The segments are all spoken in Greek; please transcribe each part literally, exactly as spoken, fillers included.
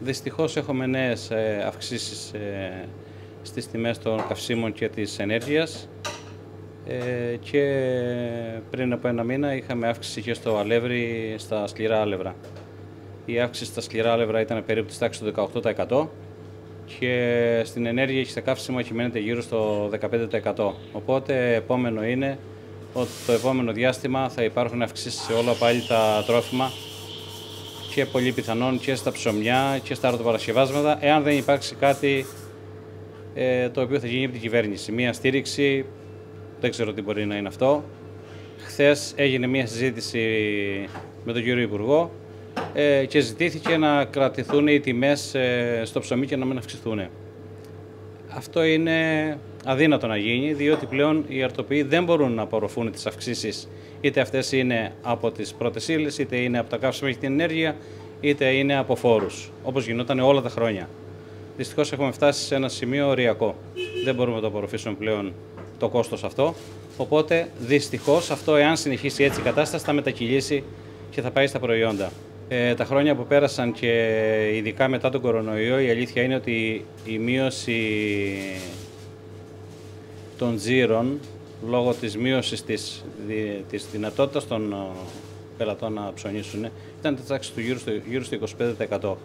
Δυστυχώς έχουμε νέες αυξήσεις στις τιμές των καυσίμων και της ενέργειας και πριν από ένα μήνα είχαμε αύξηση και στο αλεύρι, στα σκληρά άλευρα. Η αύξηση στα σκληρά άλευρα ήταν περίπου της τάξης του δεκαοκτώ τοις εκατό και στην ενέργεια και στα καύσιμα κυμαίνεται γύρω στο δεκαπέντε τοις εκατό. Οπότε επόμενο είναι ότι το επόμενο διάστημα θα υπάρχουν αυξήσεις σε όλα πάλι τα τρόφιμα και πολύ πιθανόν και στα ψωμιά και στα αρτοπαρασκευάσματα, εάν δεν υπάρξει κάτι ε, το οποίο θα γίνει από την κυβέρνηση. Μία στήριξη, δεν ξέρω τι μπορεί να είναι αυτό. Χθες έγινε μία συζήτηση με τον κύριο Υπουργό ε, και ζητήθηκε να κρατηθούν οι τιμές ε, στο ψωμί και να μην αυξηθούν. Αυτό είναι αδύνατο να γίνει, διότι πλέον οι αρτοποιοί δεν μπορούν να απορροφούν τις αυξήσεις. Είτε αυτές είναι από τις πρώτες ύλες, είτε είναι από τα καύσιμα και την ενέργεια, είτε είναι από φόρους, όπως γινόταν όλα τα χρόνια. Δυστυχώς έχουμε φτάσει σε ένα σημείο οριακό. Δεν μπορούμε να το απορροφήσουμε πλέον το κόστος αυτό. Οπότε δυστυχώς αυτό, εάν συνεχίσει έτσι η κατάσταση, θα μετακυλήσει και θα πάει στα προϊόντα. Ε, τα χρόνια που πέρασαν και ειδικά μετά τον κορονοϊό, η αλήθεια είναι ότι η μείωση των τζίρων λόγω της μείωσης της, της δυνατότητας των πελατών να ψωνίσουν ήταν τη τάξη του γύρω στο, γύρω στο είκοσι πέντε τοις εκατό.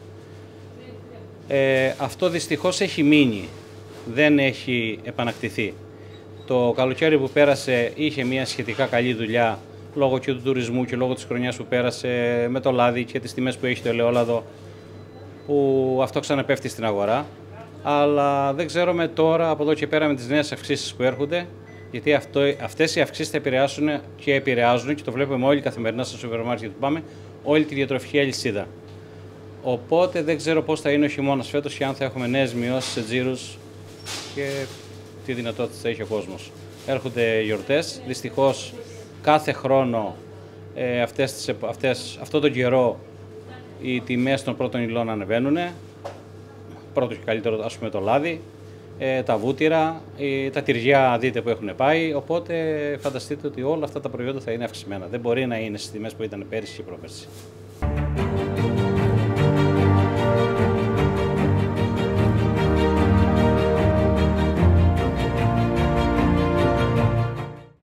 Ε, αυτό δυστυχώς έχει μείνει, δεν έχει επανακτηθεί. Το καλοκαίρι που πέρασε είχε μια σχετικά καλή δουλειά λόγω και του τουρισμού και λόγω της χρονιάς που πέρασε με το λάδι και τις τιμές που έχει το ελαιόλαδο, που αυτό ξαναπέφτει στην αγορά. Αλλά δεν ξέρουμε τώρα από εδώ και πέρα με τις νέες αυξήσεις που έρχονται, γιατί αυτό, αυτές οι αυξήσεις θα επηρεάσουν και επηρεάζουν, και το βλέπουμε όλοι καθημερινά στο σούπερ μάρκετ που πάμε, όλη τη διατροφική αλυσίδα. Οπότε δεν ξέρω πώς θα είναι ο χειμώνας φέτος και αν θα έχουμε νέες μειώσεις σε τζίρους και τι δυνατότητες θα έχει ο κόσμος. Έρχονται γιορτές, δυστυχώς κάθε χρόνο ε, αυτές, αυτές, αυτό τον καιρό οι τιμές των πρώτων υλών ανεβαίνουν. Πρώτο και καλύτερο, ας πούμε, το λάδι, ε, τα βούτυρα, ε, τα τυριά δείτε που έχουν πάει, οπότε φανταστείτε ότι όλα αυτά τα προϊόντα θα είναι αυξημένα. Δεν μπορεί να είναι στις τιμές που ήταν πέρυσι και πρόπερσι.